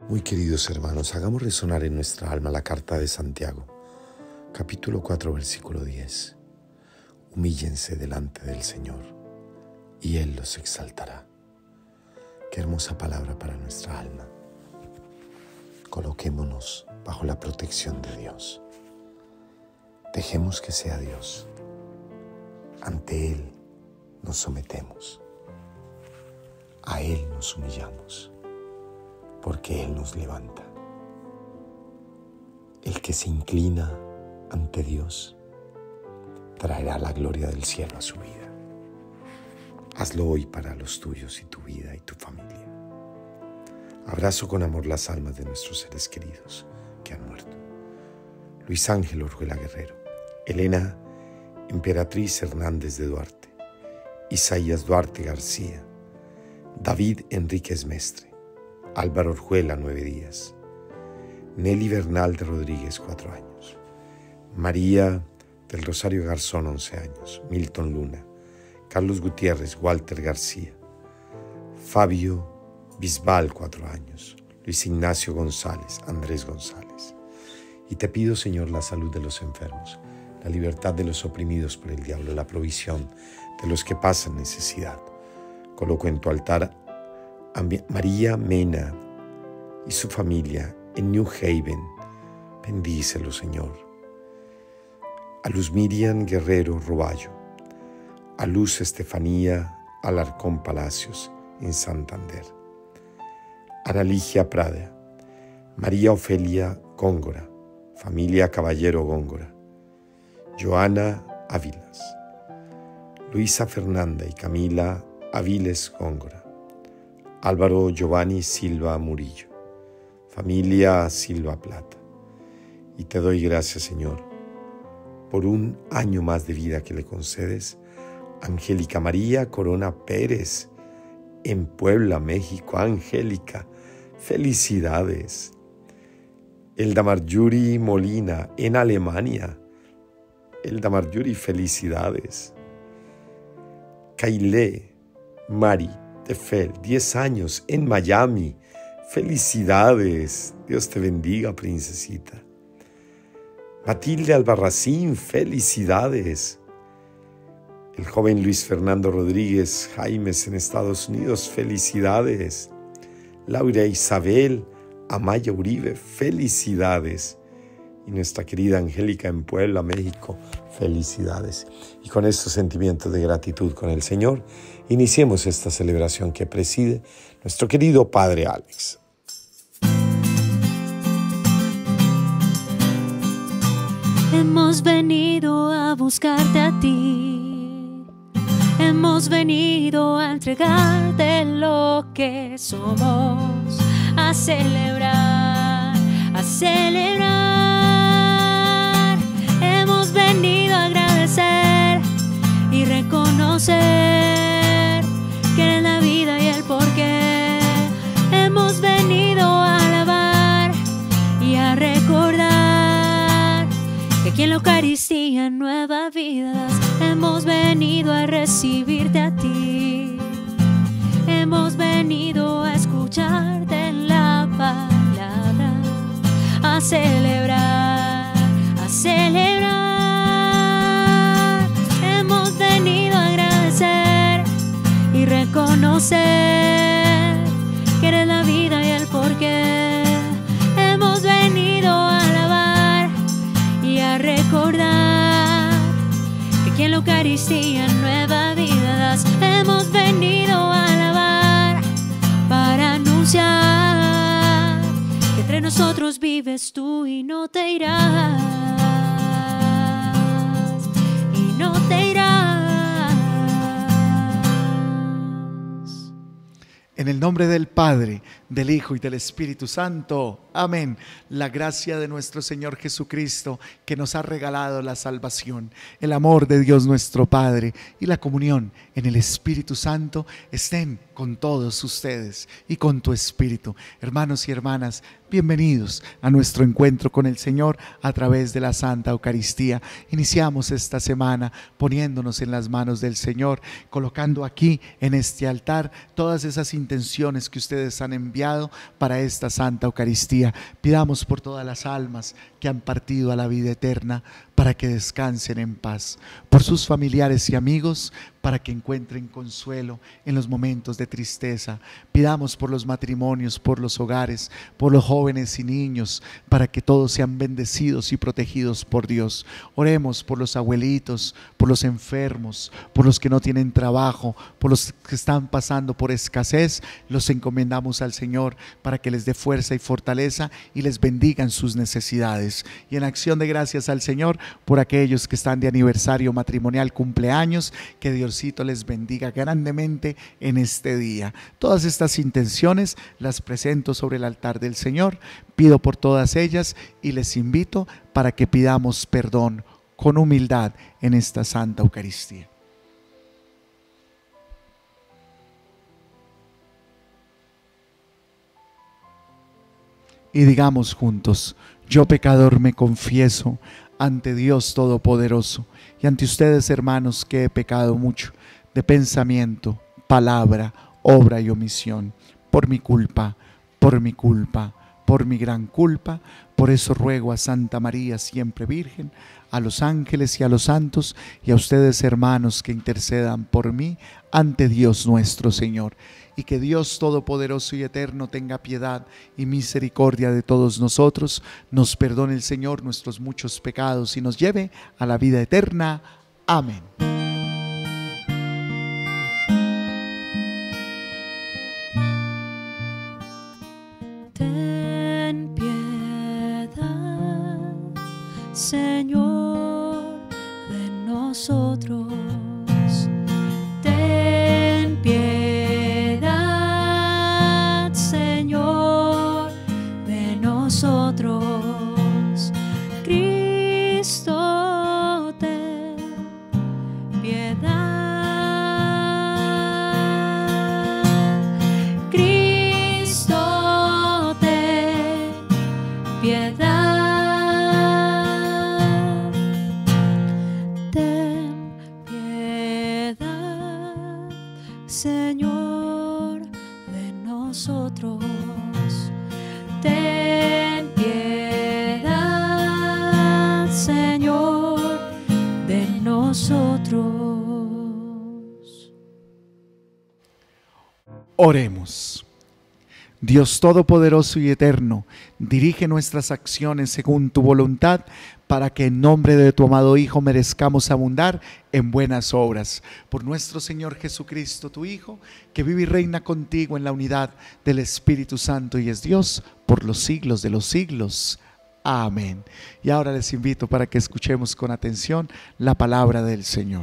Muy queridos hermanos, hagamos resonar en nuestra alma la carta de Santiago, capítulo 4, versículo 10. Humíllense delante del Señor y Él los exaltará. Qué hermosa palabra para nuestra alma. Coloquémonos bajo la protección de Dios. Dejemos que sea Dios. Ante Él nos sometemos. A Él nos humillamos, porque Él nos levanta. El que se inclina ante Dios traerá la gloria del cielo a su vida. Hazlo hoy para los tuyos y tu vida y tu familia. Abrazo con amor las almas de nuestros seres queridos que han muerto. Luis Ángel Orjuela Guerrero, Elena Emperatriz Hernández de Duarte, Isaías Duarte García, David Enríquez Mestre, Álvaro Orjuela 9 días, Nelly Bernal de Rodríguez 4 años, María del Rosario Garzón 11 años, Milton Luna, Carlos Gutiérrez, Walter García, Fabio Bisbal 4 años, Luis Ignacio González, Andrés González. Y te pido, Señor, la salud de los enfermos, la libertad de los oprimidos por el diablo, la provisión de los que pasan necesidad. Coloco en tu altar a María Mena y su familia en New Haven. Bendícelo, Señor. A Luz Miriam Guerrero Roballo, a Luz Estefanía Alarcón Palacios en Santander, Ana Ligia Prada, María Ofelia Góngora, familia Caballero Góngora, Joana Ávilas, Luisa Fernanda y Camila Aviles Góngora, Álvaro Giovanni Silva Murillo, familia Silva Plata. Y te doy gracias, Señor, por un año más de vida que le concedes a Angélica María Corona Pérez en Puebla, México. Angélica, felicidades. Elda Marjorie Molina en Alemania. Elda Marjorie, felicidades. Kaile Mari Tefel, 10 años en Miami. Felicidades. Dios te bendiga, princesita. Matilde Albarracín, felicidades. El joven Luis Fernando Rodríguez Jaimes en Estados Unidos, felicidades. Laura Isabel Amaya Uribe, felicidades. Y nuestra querida Angélica en Puebla, México, felicidades. Y con estos sentimientos de gratitud con el Señor, iniciemos esta celebración que preside nuestro querido Padre Alex. Hemos venido a buscarte a ti. Hemos venido a entregarte lo que somos, a celebrar, a celebrar. Hemos venido a agradecer y reconocer que eres la vida y el porqué. Hemos venido a alabar y a recordar que aquí en la Eucaristía nueva vidas. Hemos venido a recibirte a ti. Hemos venido a escucharte en la palabra, a celebrar, a celebrar. Hemos venido a agradecer y reconocer que eres la vida y el porqué. Hemos venido a alabar y a recordar que aquí en la Eucaristía nueva vida das. Hemos venido a alabar para anunciar que entre nosotros vives tú y no te irás, y no te irás. En el nombre del Padre, del Hijo y del Espíritu Santo. Amén. La gracia de nuestro Señor Jesucristo, que nos ha regalado la salvación, el amor de Dios nuestro Padre y la comunión en el Espíritu Santo estén con todos ustedes y con tu espíritu. Hermanos y hermanas, bienvenidos a nuestro encuentro con el Señor a través de la Santa Eucaristía. Iniciamos esta semana poniéndonos en las manos del Señor, colocando aquí en este altar todas esas intenciones que ustedes han enviado enviado para esta Santa Eucaristía. Pidamos por todas las almas que han partido a la vida eterna para que descansen en paz, por sus familiares y amigos para que encuentren consuelo en los momentos de tristeza. Pidamos por los matrimonios, por los hogares, por los jóvenes y niños, para que todos sean bendecidos y protegidos por Dios. Oremos por los abuelitos, por los enfermos, por los que no tienen trabajo, por los que están pasando por escasez. Los encomendamos al Señor para que les dé fuerza y fortaleza y les bendiga en sus necesidades. Y en acción de gracias al Señor por aquellos que están de aniversario matrimonial, cumpleaños, que Diosito les bendiga grandemente en este día. Todas estas intenciones las presento sobre el altar del Señor, pido por todas ellas y les invito para que pidamos perdón con humildad en esta Santa Eucaristía. Y digamos juntos: yo pecador me confieso ante Dios Todopoderoso y ante ustedes, hermanos, que he pecado mucho de pensamiento, palabra, obra y omisión, por mi culpa, por mi culpa, por mi gran culpa. Por eso ruego a Santa María, siempre Virgen, a los ángeles y a los santos, y a ustedes, hermanos, que intercedan por mí ante Dios nuestro Señor. Y que Dios Todopoderoso y Eterno tenga piedad y misericordia de todos nosotros, nos perdone el Señor nuestros muchos pecados y nos lleve a la vida eterna. Amén. Ten piedad, Señor, de nosotros. Ten piedad, Señor, de nosotros. Cristo, ten piedad. Cristo, ten piedad. Ten piedad, Señor, de nosotros. Ten piedad, Señor, de nosotros. Oremos. Dios Todopoderoso y Eterno, dirige nuestras acciones según tu voluntad, para que en nombre de tu amado Hijo merezcamos abundar en buenas obras. Por nuestro Señor Jesucristo, tu Hijo, que vive y reina contigo en la unidad del Espíritu Santo y es Dios por los siglos de los siglos. Amén. Y ahora les invito para que escuchemos con atención la palabra del Señor.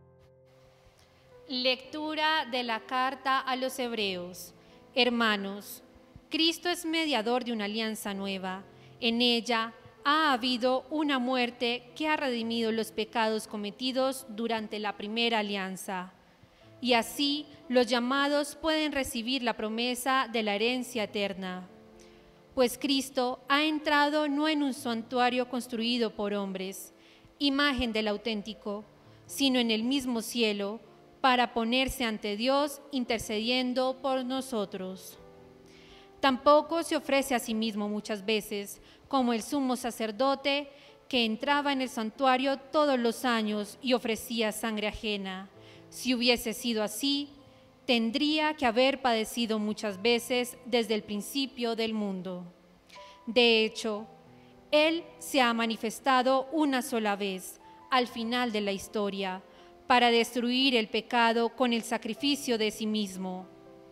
Lectura de la carta a los Hebreos. Hermanos, Cristo es mediador de una alianza nueva. En ella ha habido una muerte que ha redimido los pecados cometidos durante la primera alianza. Y así los llamados pueden recibir la promesa de la herencia eterna. Pues Cristo ha entrado no en un santuario construido por hombres, imagen del auténtico, sino en el mismo cielo, para ponerse ante Dios intercediendo por nosotros. Tampoco se ofrece a sí mismo muchas veces, como el sumo sacerdote que entraba en el santuario todos los años y ofrecía sangre ajena. Si hubiese sido así, tendría que haber padecido muchas veces desde el principio del mundo. De hecho, Él se ha manifestado una sola vez, al final de la historia, para destruir el pecado con el sacrificio de sí mismo.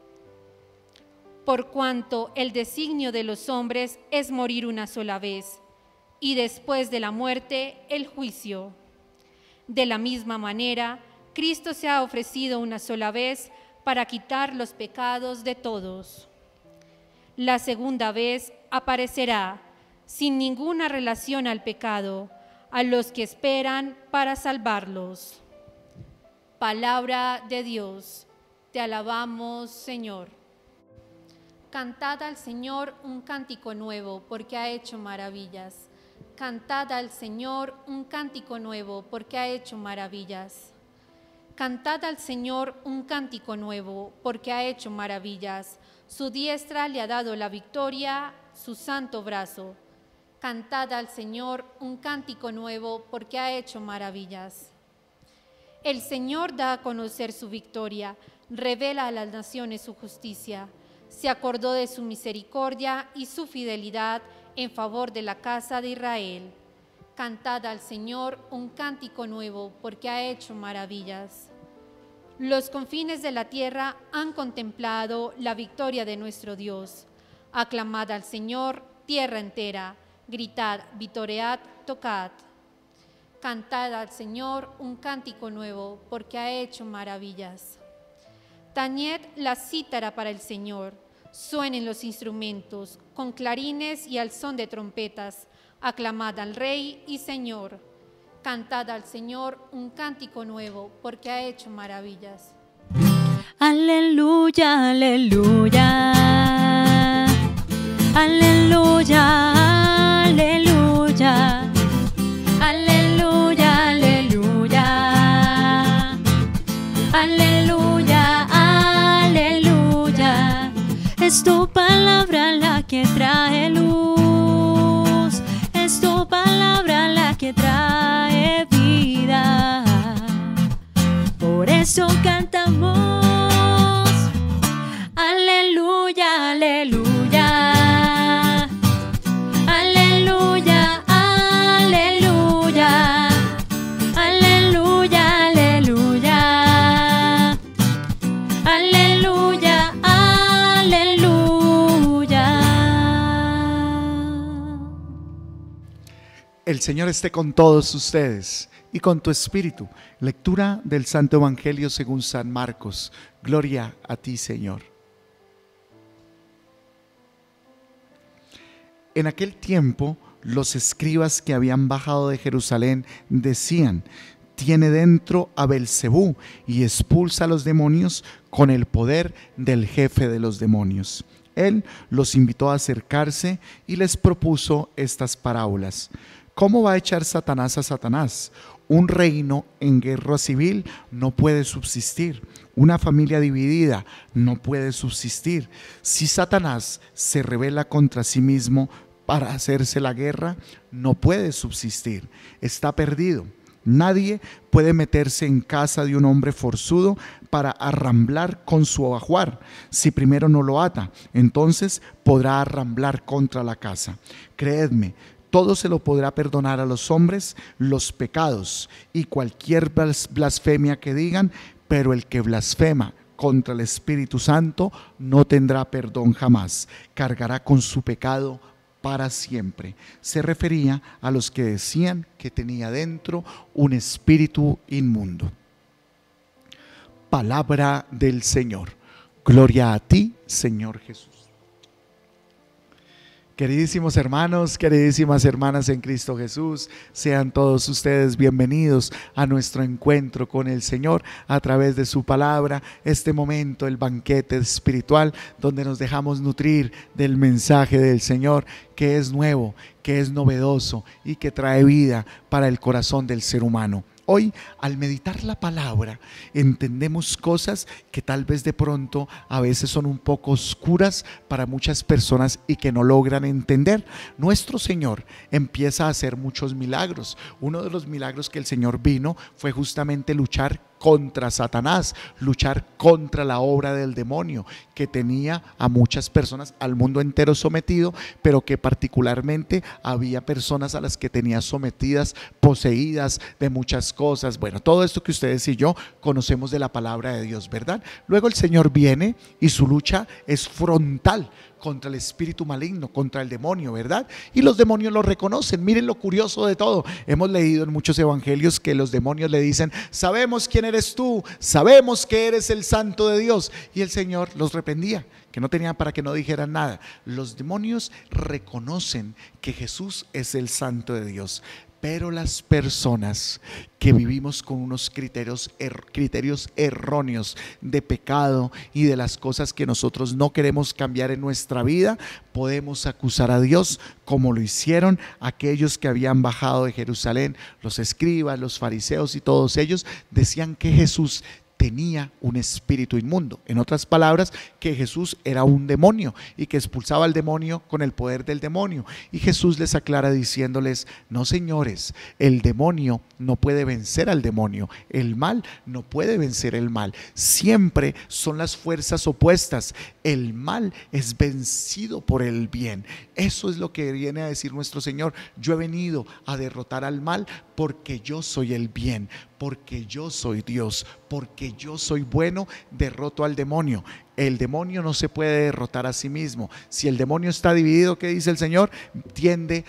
Por cuanto el designio de los hombres es morir una sola vez, y después de la muerte, el juicio. De la misma manera, Cristo se ha ofrecido una sola vez para quitar los pecados de todos. La segunda vez aparecerá, sin ninguna relación al pecado, a los que esperan para salvarlos. Palabra de Dios, te alabamos, Señor. Cantad al Señor un cántico nuevo, porque ha hecho maravillas. Cantad al Señor un cántico nuevo, porque ha hecho maravillas. Cantad al Señor un cántico nuevo, porque ha hecho maravillas. Su diestra le ha dado la victoria, su santo brazo. Cantad al Señor un cántico nuevo, porque ha hecho maravillas. El Señor da a conocer su victoria, revela a las naciones su justicia. Se acordó de su misericordia y su fidelidad en favor de la casa de Israel. Cantad al Señor un cántico nuevo, porque ha hecho maravillas. Los confines de la tierra han contemplado la victoria de nuestro Dios. Aclamad al Señor, tierra entera. Gritad, vitoread, tocad. Cantad al Señor un cántico nuevo, porque ha hecho maravillas. Tañed la cítara para el Señor. Suenen los instrumentos, con clarines y al son de trompetas. Aclamad al Rey y Señor. Cantad al Señor un cántico nuevo, porque ha hecho maravillas. Aleluya, aleluya. Aleluya, aleluya. Aleluya, aleluya. Aleluya, aleluya. Es tu palabra la que trae luz. Es tu palabra la que trae vida. Por eso cantamos. Aleluya, aleluya. Aleluya, aleluya. Aleluya, aleluya. Aleluya, aleluya. El Señor esté con todos ustedes y con tu espíritu. Lectura del Santo Evangelio según San Marcos. Gloria a ti, Señor. En aquel tiempo, los escribas que habían bajado de Jerusalén decían: tiene dentro a Belcebú y expulsa a los demonios con el poder del jefe de los demonios. Él los invitó a acercarse y les propuso estas parábolas. ¿Cómo va a echar Satanás a Satanás? Un reino en guerra civil no puede subsistir. Una familia dividida no puede subsistir. Si Satanás se rebela contra sí mismo para hacerse la guerra, no puede subsistir. Está perdido. Nadie puede meterse en casa de un hombre forzudo para arramblar con su ajuar. Si primero no lo ata, entonces podrá arramblar contra la casa. Creedme, todo se lo podrá perdonar a los hombres los pecados y cualquier blasfemia que digan, pero el que blasfema contra el Espíritu Santo no tendrá perdón jamás. Cargará con su pecado para siempre. Se refería a los que decían que tenía dentro un espíritu inmundo. Palabra del Señor. Gloria a ti, Señor Jesús. Queridísimos hermanos, queridísimas hermanas en Cristo Jesús, sean todos ustedes bienvenidos a nuestro encuentro con el Señor a través de su palabra, este momento, el banquete espiritual, donde nos dejamos nutrir del mensaje del Señor, que es nuevo, que es novedoso y que trae vida para el corazón del ser humano. Hoy, al meditar la palabra, entendemos cosas que tal vez de pronto a veces son un poco oscuras para muchas personas y que no logran entender. Nuestro Señor empieza a hacer muchos milagros. Uno de los milagros que el Señor vino fue justamente luchar contra Satanás, luchar contra la obra del demonio que tenía a muchas personas, al mundo entero sometido, pero que particularmente había personas a las que tenía sometidas, poseídas de muchas cosas. Bueno, todo esto que ustedes y yo conocemos de la palabra de Dios, ¿verdad? Luego el Señor viene y su lucha es frontal contra el espíritu maligno, contra el demonio, ¿verdad? Y los demonios lo reconocen. Miren lo curioso de todo. Hemos leído en muchos evangelios que los demonios le dicen: sabemos quién eres tú, sabemos que eres el Santo de Dios. Y el Señor los reprendía, que no tenían para que no dijeran nada. Los demonios reconocen que Jesús es el Santo de Dios, Pero las personas que vivimos con unos criterios erróneos de pecado y de las cosas que nosotros no queremos cambiar en nuestra vida, podemos acusar a Dios como lo hicieron aquellos que habían bajado de Jerusalén. Los escribas, los fariseos y todos ellos decían que Jesús tenía un espíritu inmundo. En otras palabras, que Jesús era un demonio y que expulsaba al demonio con el poder del demonio. Y Jesús les aclara diciéndoles: no, señores, el demonio no puede vencer al demonio, el mal no puede vencer el mal. Siempre son las fuerzas opuestas. El mal es vencido por el bien. Eso es lo que viene a decir nuestro Señor. Yo he venido a derrotar al mal porque yo soy el bien, porque yo soy Dios, porque yo soy bueno, derroto al demonio. El demonio no se puede derrotar a sí mismo. Si el demonio está dividido, ¿qué dice el Señor? Tiende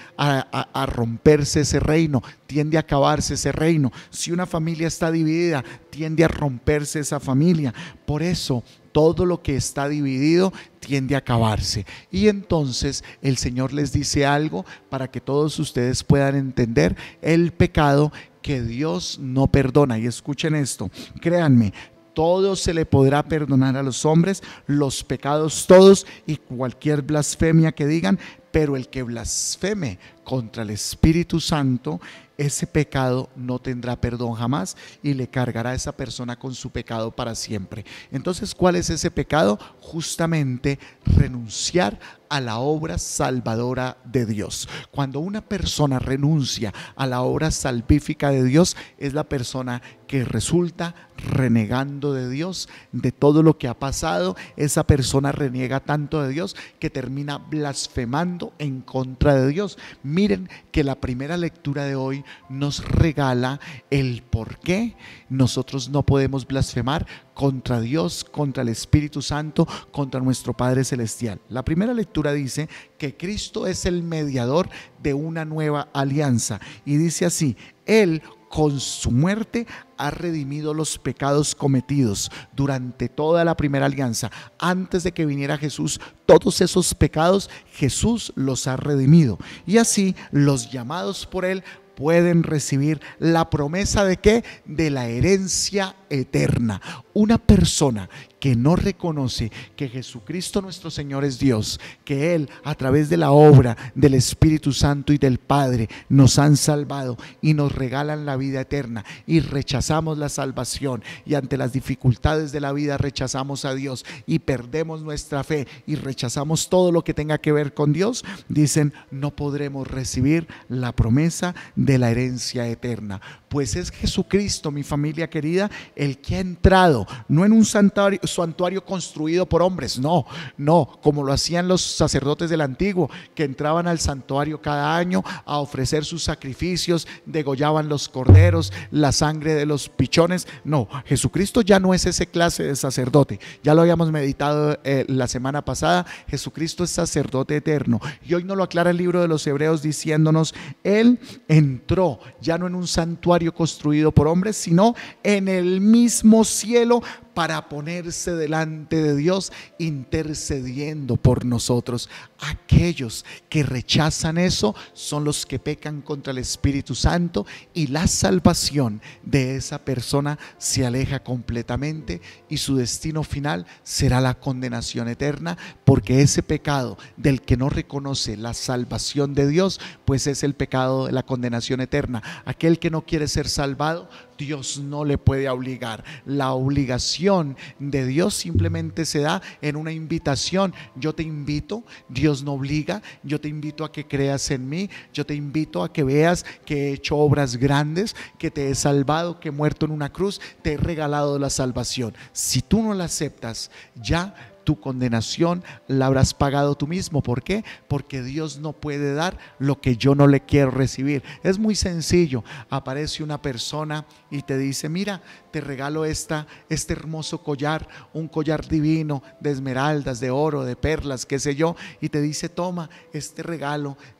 a romperse ese reino, tiende a acabarse ese reino. Si una familia está dividida, tiende a romperse esa familia. Por eso, todo lo que está dividido tiende a acabarse. Y entonces el Señor les dice algo para que todos ustedes puedan entender el pecado que Dios no perdona. Y escuchen esto, créanme, todo se le podrá perdonar a los hombres, los pecados todos y cualquier blasfemia que digan, pero el que blasfeme contra el Espíritu Santo, ese pecado no tendrá perdón jamás y le cargará a esa persona con su pecado para siempre. Entonces, ¿cuál es ese pecado? Justamente renunciar a la obra salvadora de Dios. Cuando una persona renuncia a la obra salvífica de Dios, es la persona que resulta renegando de Dios, de todo lo que ha pasado. Esa persona reniega tanto de Dios que termina blasfemando en contra de Dios. Miren que la primera lectura de hoy nos regala el por qué nosotros no podemos blasfemar contra Dios, contra el Espíritu Santo, contra nuestro Padre Celestial. La primera lectura dice que Cristo es el mediador de una nueva alianza y dice así: Él con su muerte ha redimido los pecados cometidos durante toda la primera alianza. Antes de que viniera Jesús, todos esos pecados Jesús los ha redimido. Y así los llamados por Él pueden recibir la promesa de ¿qué? De la herencia eterna. Una persona que no reconoce que Jesucristo nuestro Señor es Dios, que Él a través de la obra del Espíritu Santo y del Padre nos han salvado y nos regalan la vida eterna, y rechazamos la salvación y ante las dificultades de la vida rechazamos a Dios y perdemos nuestra fe y rechazamos todo lo que tenga que ver con Dios, dicen: no podremos recibir la promesa de la herencia eterna. Pues es Jesucristo, mi familia querida, el que ha entrado, no en un santuario construido por hombres, no, como lo hacían los sacerdotes del antiguo, que entraban al santuario cada año a ofrecer sus sacrificios, degollaban los corderos, la sangre de los pichones. No, Jesucristo ya no es ese clase de sacerdote, ya lo habíamos meditado la semana pasada. Jesucristo es sacerdote eterno, y hoy nos lo aclara el libro de los Hebreos diciéndonos: Él entró ya no en un santuario construido por hombres, sino en el mismo cielo, para ponerse delante de Dios intercediendo por nosotros. Aquellos que rechazan eso son los que pecan contra el Espíritu Santo, y la salvación de esa persona se aleja completamente y su destino final será la condenación eterna, porque ese pecado del que no reconoce la salvación de Dios, pues es el pecado de la condenación eterna. Aquel que no quiere ser salvado, Dios no le puede obligar. La obligación de Dios simplemente se da en una invitación. Yo te invito, Dios no obliga. Yo te invito a que creas en mí. Yo te invito a que veas que he hecho obras grandes, que te he salvado, que he muerto en una cruz, te he regalado la salvación. Si tú no la aceptas, ya tu condenación la habrás pagado tú mismo. ¿Por qué? Porque Dios no puede dar lo que yo no le quiero recibir. Es muy sencillo. Aparece una persona y te dice: mira, te regalo este hermoso collar, un collar divino de esmeraldas, de oro, de perlas, qué sé yo, y te dice: toma este regalo,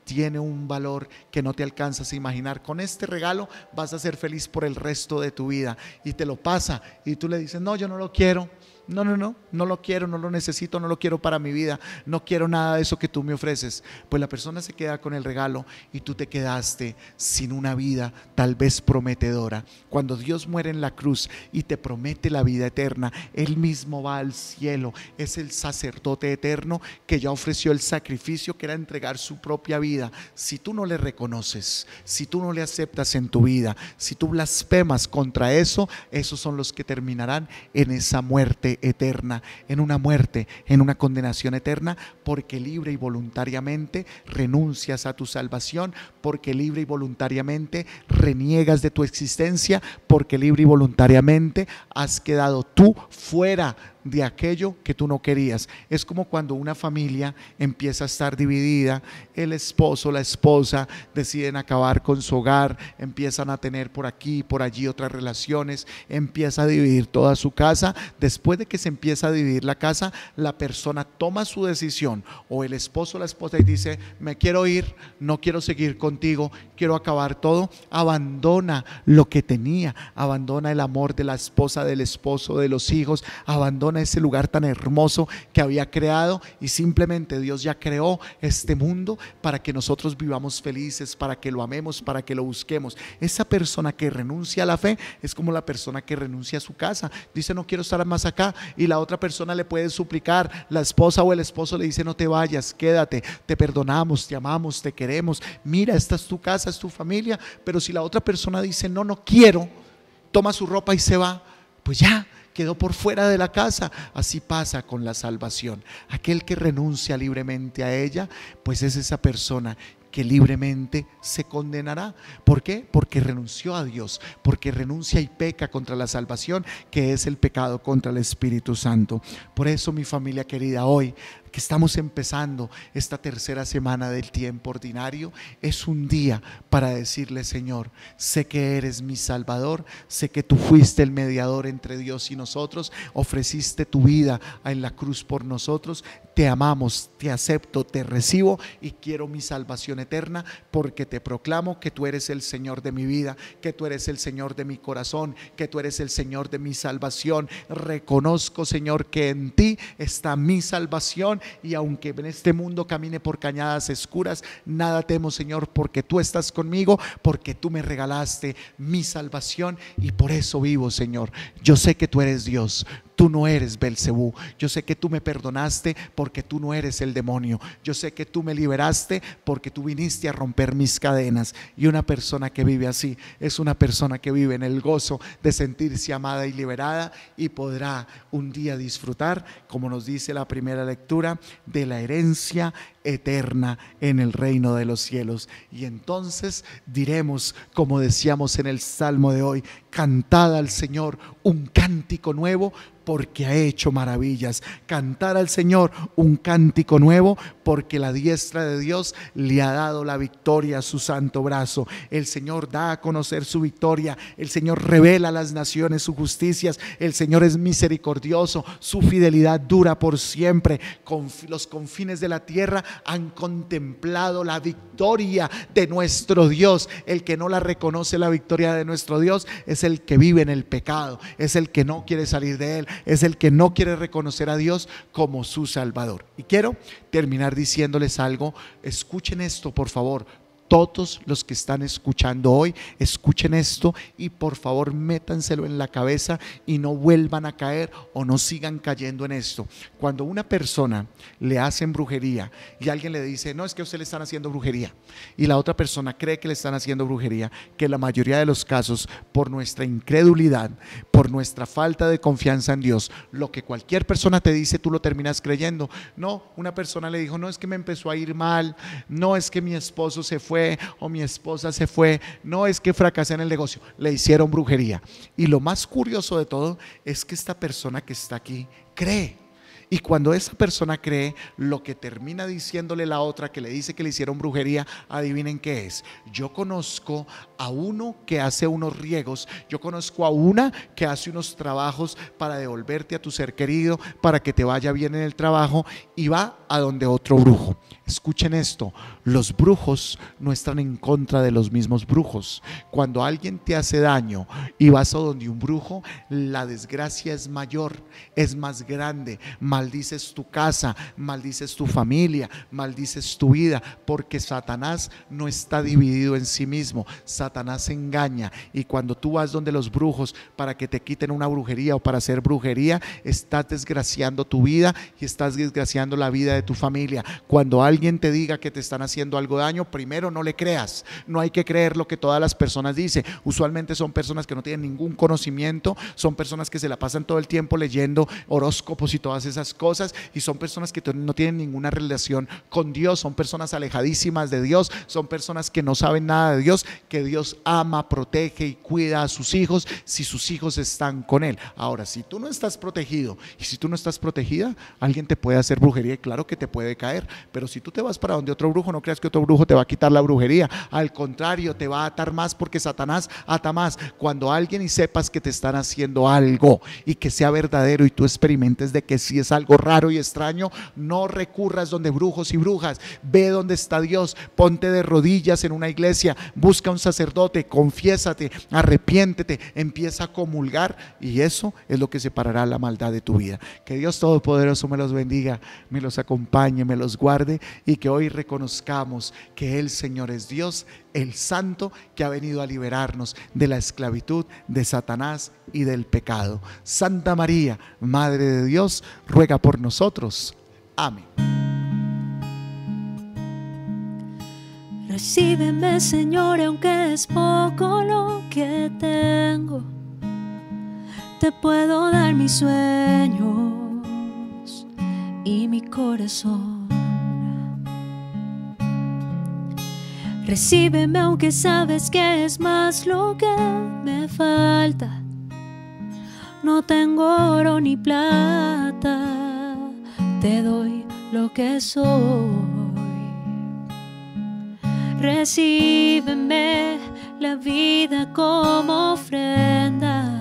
tiene un valor que no te alcanzas a imaginar. Con este regalo vas a ser feliz por el resto de tu vida. Y te lo pasa y tú le dices, no, yo no lo quiero. No lo quiero, no lo necesito, no lo quiero para mi vida, no quiero nada de eso que tú me ofreces. Pues la persona se queda con el regalo y tú te quedaste sin una vida tal vez prometedora. Cuando Dios muere en la cruz y te promete la vida eterna, Él mismo va al cielo, es el sacerdote eterno que ya ofreció el sacrificio que era entregar su propia vida. Si tú no le reconoces, si tú no le aceptas en tu vida, si tú blasfemas contra eso, esos son los que terminarán en esa muerte eterna, en una muerte, en una condenación eterna, porque libre y voluntariamente renuncias a tu salvación, porque libre y voluntariamente reniegas de tu existencia, porque libre y voluntariamente has quedado tú fuera de aquello que tú no querías. Es como cuando una familia empieza a estar dividida, el esposo, la esposa deciden acabar con su hogar, empiezan a tener por aquí, por allí otras relaciones, empieza a dividir toda su casa. Después de que se empieza a dividir la casa, la persona toma su decisión, o el esposo o la esposa, y dice, me quiero ir, no quiero seguir contigo, quiero acabar todo. Abandona lo que tenía, abandona el amor de la esposa, del esposo, de los hijos, abandona ese lugar tan hermoso que había creado, y simplemente Dios ya creó este mundo para que nosotros vivamos felices, para que lo amemos, para que lo busquemos. Esa persona que renuncia a la fe es como la persona que renuncia a su casa, dice no quiero estar más acá, y la otra persona le puede suplicar, la esposa o el esposo le dice no te vayas, quédate, te perdonamos, te amamos, te queremos, mira, esta es tu casa, es tu familia. Pero si la otra persona dice no quiero, toma su ropa y se va, pues ya quedó por fuera de la casa. Así pasa con la salvación. Aquel que renuncia libremente a ella, pues es esa persona que libremente se condenará. ¿Por qué? Porque renunció a Dios, porque renuncia y peca contra la salvación, que es el pecado contra el Espíritu Santo. Por eso, mi familia querida, hoy que estamos empezando esta tercera semana del tiempo ordinario, es un día para decirle, Señor, sé que eres mi Salvador, sé que tú fuiste el mediador entre Dios y nosotros, ofreciste tu vida en la cruz por nosotros, te amamos, te acepto, te recibo y quiero mi salvación eterna, porque te proclamo que tú eres el Señor de mi vida, que tú eres el Señor de mi corazón, que tú eres el Señor de mi salvación. Reconozco, Señor, que en ti está mi salvación, y aunque en este mundo camine por cañadas oscuras, nada temo, Señor, porque tú estás conmigo, porque tú me regalaste mi salvación, y por eso vivo, Señor. Yo sé que tú eres Dios, tú no eres Belcebú. Yo sé que tú me perdonaste porque tú no eres el demonio. Yo sé que tú me liberaste porque tú viniste a romper mis cadenas. Y una persona que vive así es una persona que vive en el gozo de sentirse amada y liberada, y podrá un día disfrutar, como nos dice la primera lectura, de la herencia eterna en el reino de los cielos. Y entonces diremos, como decíamos en el Salmo de hoy, cantad al Señor un cántico nuevo, porque ha hecho maravillas. Cantar al Señor un cántico nuevo, porque la diestra de Dios le ha dado la victoria a su santo brazo. El Señor da a conocer su victoria, el Señor revela a las naciones sus justicias, el Señor es misericordioso, su fidelidad dura por siempre. Los confines de la tierra han contemplado la victoria de nuestro Dios. El que no la reconoce, la victoria de nuestro Dios, es el que vive en el pecado, es el que no quiere salir de él, es el que no quiere reconocer a Dios como su Salvador. Y quiero terminar diciéndoles algo. Escuchen esto, por favor. Todos los que están escuchando hoy, escuchen esto y por favor métanselo en la cabeza y no vuelvan a caer o no sigan cayendo en esto. Cuando una persona le hacen brujería y alguien le dice, no, es que a usted le están haciendo brujería, y la otra persona cree que le están haciendo brujería, que en la mayoría de los casos, por nuestra incredulidad, por nuestra falta de confianza en Dios, lo que cualquier persona te dice, tú lo terminas creyendo. No, una persona le dijo, no, es que me empezó a ir mal, no, es que mi esposo se fue, o mi esposa se fue, no, es que fracasé en el negocio, le hicieron brujería. Y lo más curioso de todo es que esta persona que está aquí cree. Y cuando esa persona cree, lo que termina diciéndole la otra que le dice que le hicieron brujería, adivinen qué es. Yo conozco a uno que hace unos riegos, yo conozco a una que hace unos trabajos para devolverte a tu ser querido, para que te vaya bien en el trabajo, y va a donde otro brujo. Escuchen esto, los brujos no están en contra de los mismos brujos. Cuando alguien te hace daño y vas a donde un brujo, la desgracia es mayor, es más grande. Maldices tu casa, maldices tu familia, maldices tu vida, porque Satanás no está dividido en sí mismo. Satanás engaña, y cuando tú vas donde los brujos para que te quiten una brujería o para hacer brujería, estás desgraciando tu vida y estás desgraciando la vida de tu familia. Cuando alguien te diga que te están haciendo algo daño, primero no le creas. No hay que creer lo que todas las personas dicen. Usualmente son personas que no tienen ningún conocimiento, son personas que se la pasan todo el tiempo leyendo horóscopos y todas esas cosas, y son personas que no tienen ninguna relación con Dios, son personas alejadísimas de Dios, son personas que no saben nada de Dios, que Dios ama, protege y cuida a sus hijos si sus hijos están con Él. Ahora, si tú no estás protegido y si tú no estás protegida, alguien te puede hacer brujería y claro que te puede caer, pero si tú te vas para donde otro brujo, no creas que otro brujo te va a quitar la brujería, al contrario, te va a atar más, porque Satanás ata más. Cuando alguien y sepas que te están haciendo algo y que sea verdadero y tú experimentes de que sí es algo raro y extraño, no recurras donde brujos y brujas, ve donde está Dios, ponte de rodillas en una iglesia, busca un sacerdote, confiésate, arrepiéntete, empieza a comulgar, y eso es lo que separará la maldad de tu vida. Que Dios Todopoderoso me los bendiga, me los acompañe, me los guarde, y que hoy reconozcamos que el Señor es Dios, el Santo, que ha venido a liberarnos de la esclavitud de Satanás y del pecado. Santa María, Madre de Dios, ruega por nosotros. Amén. Recíbeme, Señor, aunque es poco lo que tengo. Te puedo dar mis sueños y mi corazón. Recíbeme aunque sabes que es más lo que me falta. No tengo oro ni plata, te doy lo que soy. Recíbeme la vida como ofrenda.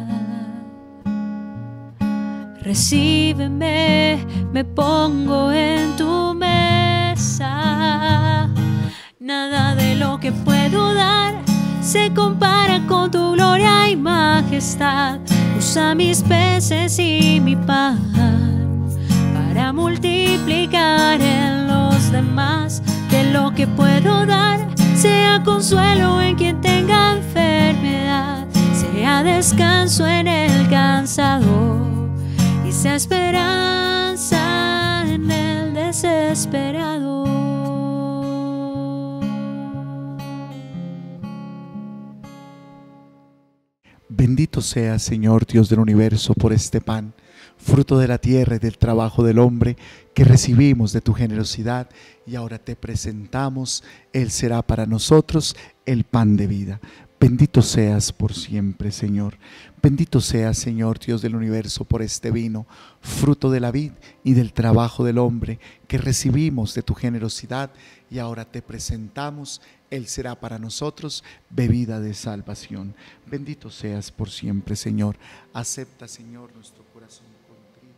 Recíbeme, me pongo en tu mesa. Nada de lo que puedo dar se compara con tu gloria y majestad. Usa mis peces y mi pan para multiplicar en los demás. Que lo que puedo dar sea consuelo en quien tenga enfermedad, sea descanso en el cansado y sea esperanza en el desesperado. Bendito sea, Señor Dios del universo, por este pan, fruto de la tierra y del trabajo del hombre, que recibimos de tu generosidad, y ahora te presentamos. Él será para nosotros el pan de vida. Bendito seas por siempre, Señor. Bendito seas, Señor Dios del universo, por este vino, fruto de la vid y del trabajo del hombre, que recibimos de tu generosidad, y ahora te presentamos. Él será para nosotros bebida de salvación. Bendito seas por siempre, Señor. Acepta, Señor, nuestro corazón contrito.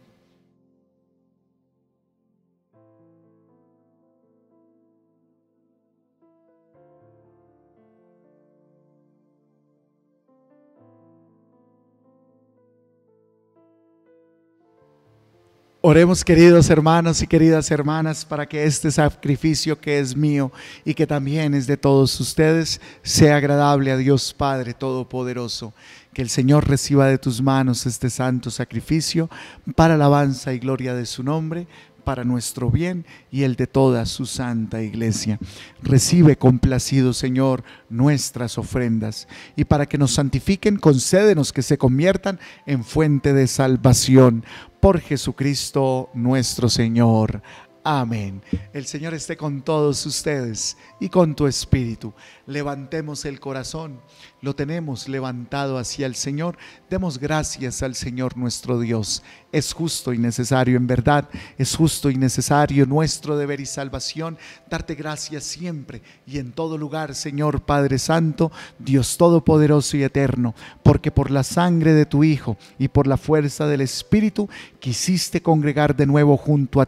Oremos, queridos hermanos y queridas hermanas, para que este sacrificio que es mío y que también es de todos ustedes sea agradable a Dios Padre Todopoderoso. Que el Señor reciba de tus manos este santo sacrificio para alabanza y gloria de su nombre, para nuestro bien y el de toda su santa iglesia. Recibe complacido, Señor, nuestras ofrendas, y para que nos santifiquen, concédenos que se conviertan en fuente de salvación. Por Jesucristo nuestro Señor. Amén. El Señor esté con todos ustedes y con tu espíritu. Levantemos el corazón, lo tenemos levantado hacia el Señor. Demos gracias al Señor nuestro Dios. Es justo y necesario, en verdad, es justo y necesario, nuestro deber y salvación, darte gracias siempre y en todo lugar, Señor Padre Santo, Dios Todopoderoso y Eterno, porque por la sangre de tu Hijo y por la fuerza del Espíritu quisiste congregar de nuevo junto a ti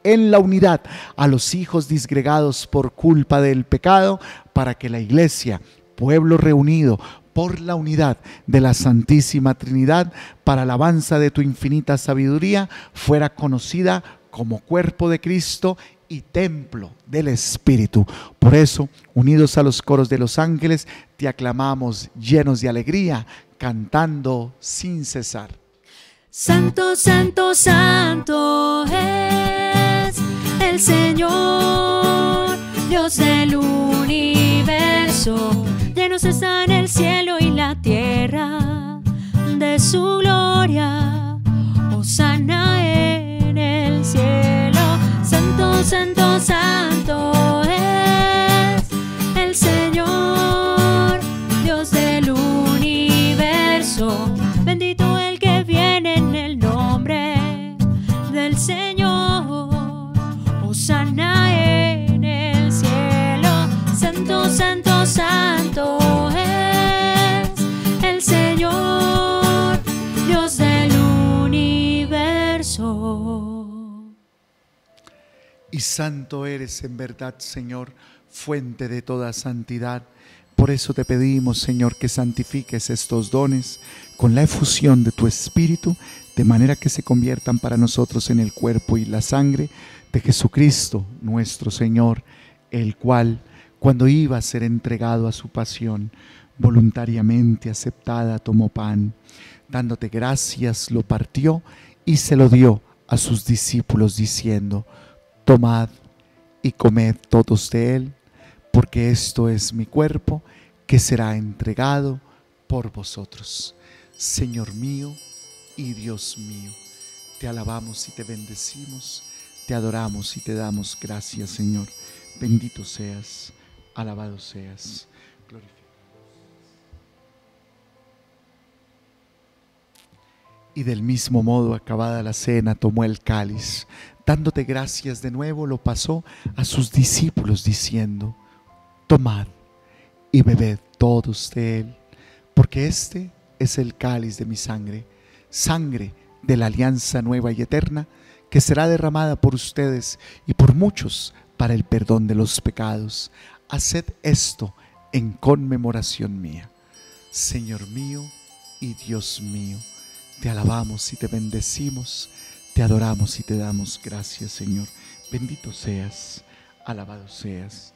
en la unidad a los hijos disgregados por culpa del pecado, para que la Iglesia, pueblo reunido por la unidad de la Santísima Trinidad, para alabanza de tu infinita sabiduría, fuera conocida como cuerpo de Cristo y templo del Espíritu. Por eso, unidos a los coros de los ángeles, te aclamamos llenos de alegría, cantando sin cesar. Santo, santo, santo es el Señor, Dios del universo. Llenos están el cielo y la tierra de su gloria. Hosana en el cielo. Santo, santo, santo es el Señor, Dios del universo. Bendito el que viene en el nombre del Señor. Hosana en el cielo. Santo, santo, santo es el Señor, Dios del universo. Y santo eres en verdad, Señor, fuente de toda santidad. Por eso te pedimos, Señor, que santifiques estos dones con la efusión de tu Espíritu, de manera que se conviertan para nosotros en el cuerpo y la sangre de Jesucristo, nuestro Señor, el cual, cuando iba a ser entregado a su pasión, voluntariamente aceptada, tomó pan, dándote gracias, lo partió y se lo dio a sus discípulos, diciendo: tomad y comed todos de él, porque esto es mi cuerpo, que será entregado por vosotros. Señor mío y Dios mío, te alabamos y te bendecimos, te adoramos y te damos gracias, Señor. Bendito seas, alabado seas, glorificado. Y del mismo modo, acabada la cena, tomó el cáliz, dándote gracias de nuevo, lo pasó a sus discípulos, diciendo: tomad y bebed todos de él, porque este es el cáliz de mi sangre, sangre de la alianza nueva y eterna, que será derramada por ustedes y por muchos para el perdón de los pecados. Haced esto en conmemoración mía. Señor mío y Dios mío, te alabamos y te bendecimos, te adoramos y te damos gracias, Señor. Bendito seas, alabado seas.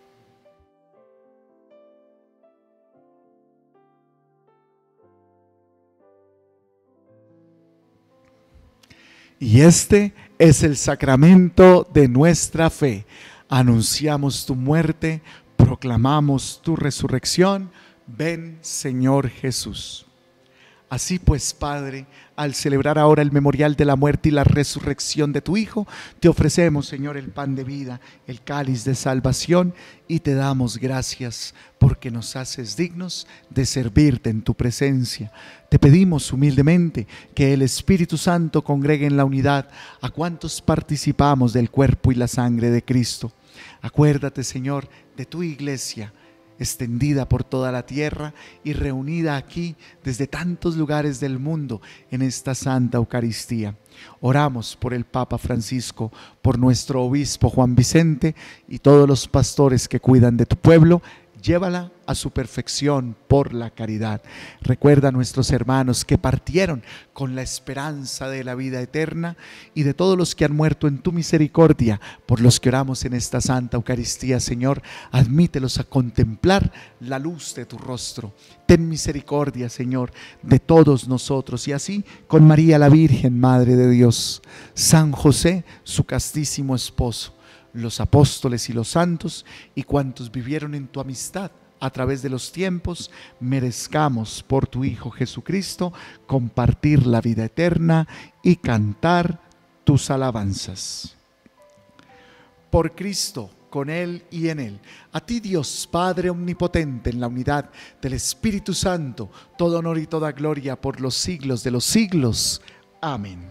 Y este es el sacramento de nuestra fe. Anunciamos tu muerte, proclamamos tu resurrección. Ven, Señor Jesús. Así pues, Padre, al celebrar ahora el memorial de la muerte y la resurrección de tu Hijo, te ofrecemos, Señor, el pan de vida, el cáliz de salvación, y te damos gracias porque nos haces dignos de servirte en tu presencia. Te pedimos humildemente que el Espíritu Santo congregue en la unidad a cuantos participamos del cuerpo y la sangre de Cristo. Acuérdate, Señor, de tu iglesia, extendida por toda la tierra y reunida aquí desde tantos lugares del mundo en esta Santa Eucaristía. Oramos por el Papa Francisco, por nuestro obispo Juan Vicente y todos los pastores que cuidan de tu pueblo. Llévala a su perfección por la caridad. Recuerda a nuestros hermanos que partieron con la esperanza de la vida eterna y de todos los que han muerto en tu misericordia, por los que oramos en esta Santa Eucaristía. Señor, admítelos a contemplar la luz de tu rostro. Ten misericordia, Señor, de todos nosotros, y así con María la Virgen, Madre de Dios, San José, su castísimo esposo, los apóstoles y los santos, y cuantos vivieron en tu amistad a través de los tiempos, merezcamos por tu Hijo Jesucristo compartir la vida eterna y cantar tus alabanzas. Por Cristo, con Él y en Él, a ti, Dios Padre omnipotente, en la unidad del Espíritu Santo, todo honor y toda gloria por los siglos de los siglos. Amén.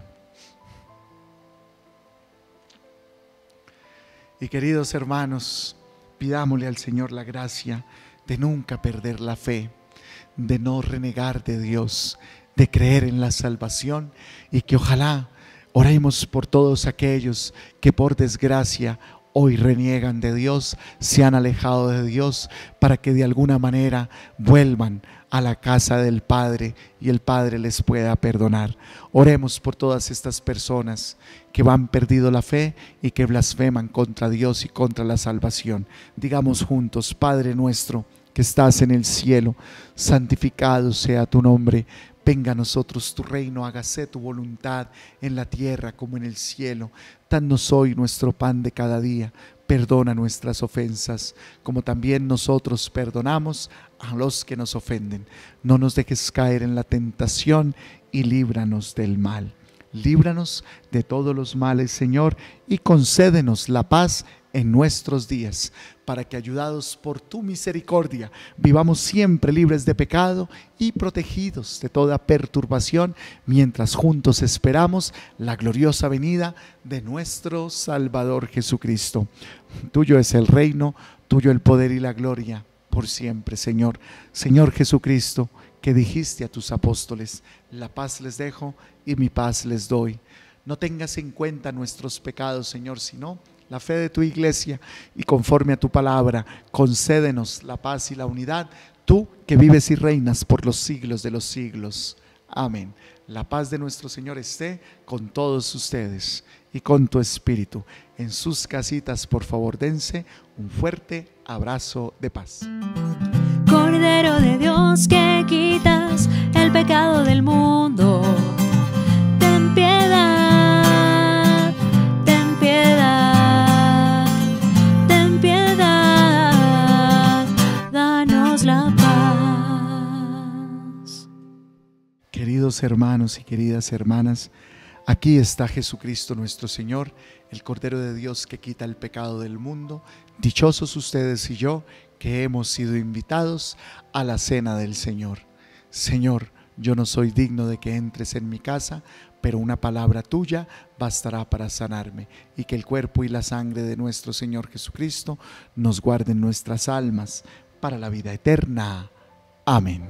Y queridos hermanos, pidámosle al Señor la gracia de nunca perder la fe, de no renegar de Dios, de creer en la salvación, y que ojalá Oremos por todos aquellos que por desgracia hoy reniegan de Dios, se han alejado de Dios, para que de alguna manera vuelvan a la casa del Padre y el Padre les pueda perdonar. Oremos por todas estas personas que han perdido la fe y que blasfeman contra Dios y contra la salvación. Digamos juntos: Padre nuestro que estás en el cielo, santificado sea tu nombre. Venga a nosotros tu reino, hágase tu voluntad en la tierra como en el cielo. Danos hoy nuestro pan de cada día. Perdona nuestras ofensas, como también nosotros perdonamos a los que nos ofenden. No nos dejes caer en la tentación y líbranos del mal. Líbranos de todos los males, Señor, y concédenos la paz en nuestros días, para que, ayudados por tu misericordia, vivamos siempre libres de pecado y protegidos de toda perturbación, mientras juntos esperamos la gloriosa venida de nuestro Salvador Jesucristo. Tuyo es el reino, tuyo el poder y la gloria, por siempre, Señor. Señor Jesucristo, que dijiste a tus apóstoles: la paz les dejo y mi paz les doy. No tengas en cuenta nuestros pecados, Señor, sino la fe de tu iglesia, y conforme a tu palabra, concédenos la paz y la unidad, tú que vives y reinas por los siglos de los siglos. Amén. La paz de nuestro Señor esté con todos ustedes y con tu espíritu. En sus casitas, por favor, dense un fuerte abrazo de paz. Cordero de Dios, que quitas el pecado del mundo, ten piedad, ten piedad, ten piedad, danos la paz. Queridos hermanos y queridas hermanas, aquí está Jesucristo nuestro Señor, el Cordero de Dios que quita el pecado del mundo. Dichosos ustedes y yo, que hemos sido invitados a la cena del Señor. Señor, yo no soy digno de que entres en mi casa, pero una palabra tuya bastará para sanarme, y que el cuerpo y la sangre de nuestro Señor Jesucristo nos guarden nuestras almas para la vida eterna. Amén.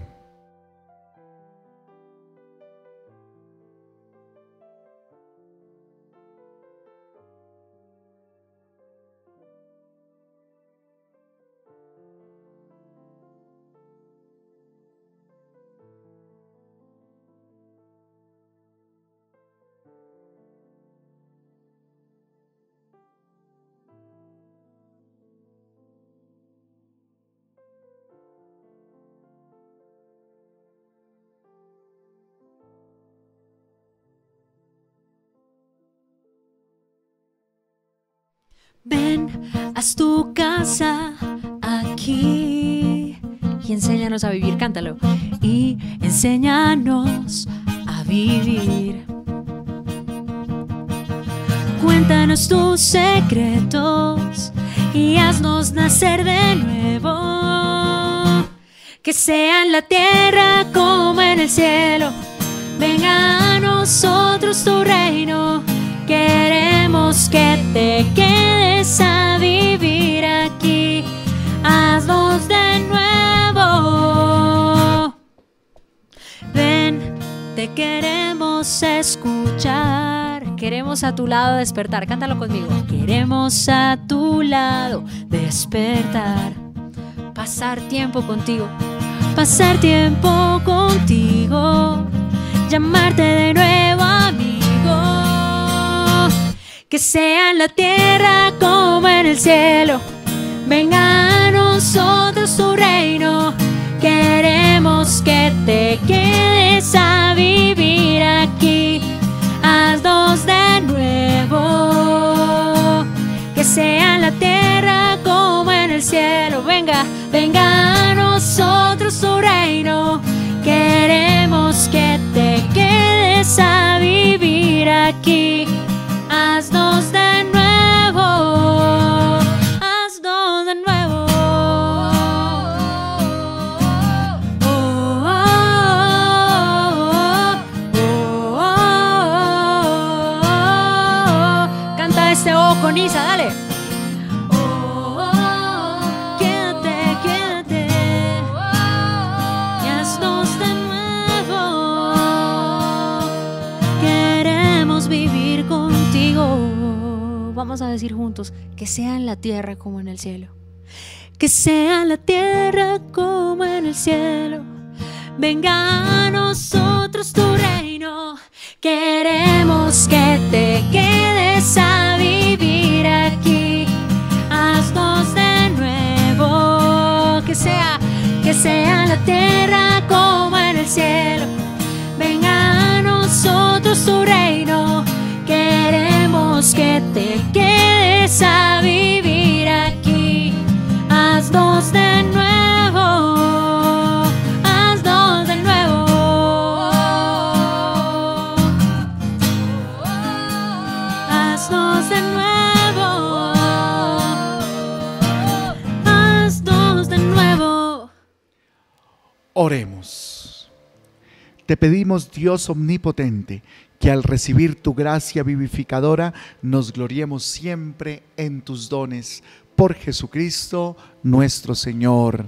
Ven, haz tu casa aquí y enséñanos a vivir, cántalo. Y enséñanos a vivir. Cuéntanos tus secretos y haznos nacer de nuevo. Que sea en la tierra como en el cielo. Venga a nosotros tu reino. Queremos que te quedes a vivir aquí. Haznos de nuevo. Ven, te queremos escuchar. Queremos a tu lado despertar. Cántalo conmigo. Queremos a tu lado despertar. Pasar tiempo contigo. Pasar tiempo contigo. Llamarte de nuevo amigo. Que sea en la tierra como en el cielo. Venga a nosotros tu reino. Queremos que te quedes a vivir aquí. Haznos de nuevo. Que sea en la tierra como en el cielo. Venga, venga a nosotros tu reino. Queremos que te quedes a vivir aquí. Haznos de nuevo, haznos de nuevo. Oh, oh, oh, oh, oh, oh. Canta este oh con Isa, dale. Oh, oh, oh. Quédate, quédate. Y haznos de nuevo. Queremos vivir vamos a decir juntos, que sea en la tierra como en el cielo. Que sea en la tierra como en el cielo. Venga a nosotros tu reino. Queremos que te quedes a vivir aquí. Haznos de nuevo. Que sea en la tierra como en el cielo. Venga a nosotros tu reino. Queremos que te quedes a vivir aquí. Haznos de nuevo. Haznos de nuevo. Haznos de nuevo. Haznos de nuevo. Oremos. Te pedimos, Dios omnipotente, que al recibir tu gracia vivificadora nos gloriemos siempre en tus dones. Por Jesucristo nuestro Señor.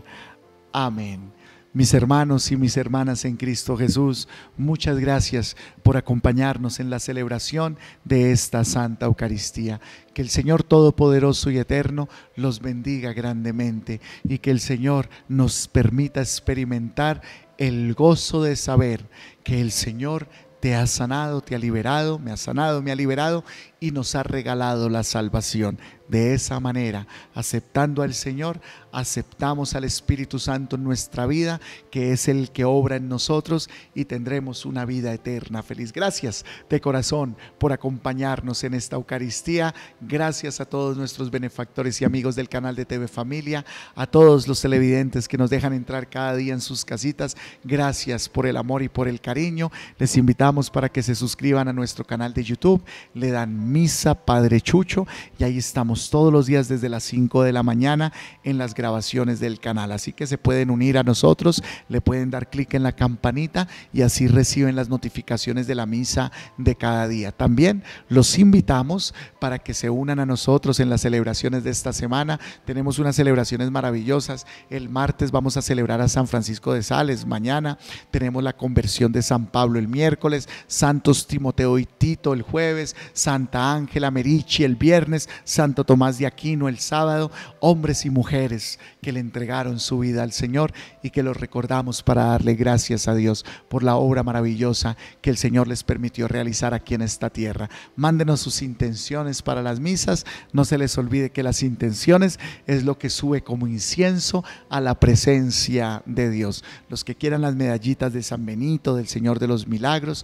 Amén. Mis hermanos y mis hermanas en Cristo Jesús, muchas gracias por acompañarnos en la celebración de esta Santa Eucaristía. Que el Señor Todopoderoso y Eterno los bendiga grandemente y que el Señor nos permita experimentar el gozo de saber que el Señor te ha sanado, te ha liberado, me ha sanado, me ha liberado y nos ha regalado la salvación. De esa manera, aceptando al Señor, aceptamos al Espíritu Santo en nuestra vida, que es el que obra en nosotros, y tendremos una vida eterna feliz. Gracias de corazón por acompañarnos en esta Eucaristía. Gracias a todos nuestros benefactores y amigos del canal de TV Familia, a todos los televidentes que nos dejan entrar cada día en sus casitas. Gracias por el amor y por el cariño. Les invitamos para que se suscriban a nuestro canal de YouTube, le dan Misa Padre Chucho, y ahí estamos todos los días desde las 5 de la mañana en las grabaciones del canal, así que se pueden unir a nosotros, le pueden dar clic en la campanita y así reciben las notificaciones de la misa de cada día. También los invitamos para que se unan a nosotros en las celebraciones de esta semana. Tenemos unas celebraciones maravillosas. El martes vamos a celebrar a San Francisco de Sales, mañana tenemos la conversión de San Pablo el miércoles, Santos Timoteo y Tito el jueves, Santa Ángela Merici el viernes, Santo Tomás de Aquino el sábado. Hombres y mujeres que le entregaron su vida al Señor y que los recordamos para darle gracias a Dios por la obra maravillosa que el Señor les permitió realizar aquí en esta tierra. Mándenos sus intenciones para las misas. No se les olvide que las intenciones es lo que sube como incienso a la presencia de Dios. Los que quieran las medallitas de San Benito, del Señor de los Milagros,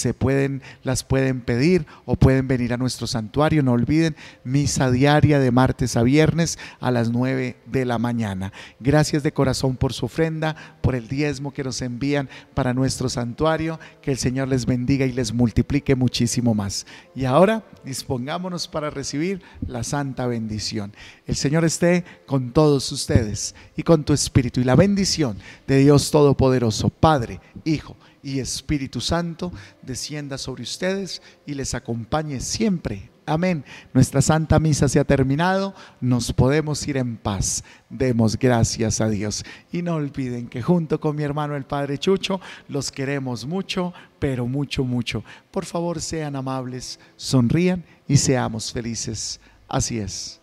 las pueden pedir o pueden venir a nuestro santuario. No olviden, misa diaria de martes a viernes a las 9 de la mañana. Gracias de corazón por su ofrenda, por el diezmo que nos envían para nuestro santuario. Que el Señor les bendiga y les multiplique muchísimo más. Y ahora dispongámonos para recibir la santa bendición. El Señor esté con todos ustedes y con tu espíritu, y la bendición de Dios Todopoderoso, Padre, Hijo y Espíritu Santo, descienda sobre ustedes y les acompañe siempre. Amén. Nuestra Santa Misa se ha terminado, nos podemos ir en paz. Demos gracias a Dios. Y no olviden que junto con mi hermano el Padre Chucho, los queremos mucho, pero mucho, mucho. Por favor, sean amables, sonrían y seamos felices. Así es.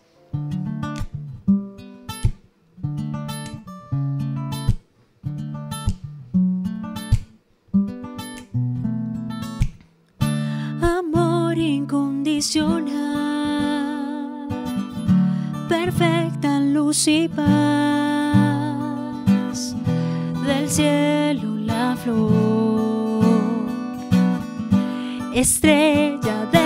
Incondicional, perfecta luz y paz, del cielo la flor, estrella de